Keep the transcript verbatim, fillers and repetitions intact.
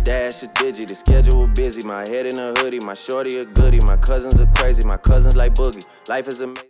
dash a digi, the schedule busy. My head in a hoodie, my shorty a goodie. My cousins are crazy, my cousins like Boogie. Life is amazing.